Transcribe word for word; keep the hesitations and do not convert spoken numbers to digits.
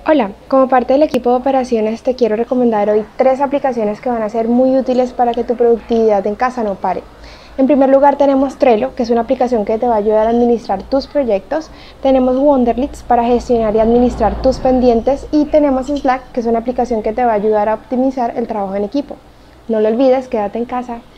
Hola, como parte del equipo de operaciones te quiero recomendar hoy tres aplicaciones que van a ser muy útiles para que tu productividad en casa no pare. En primer lugar tenemos Trello, que es una aplicación que te va a ayudar a administrar tus proyectos. Tenemos Wonderlist para gestionar y administrar tus pendientes. Y tenemos Slack, que es una aplicación que te va a ayudar a optimizar el trabajo en equipo. No lo olvides, quédate en casa.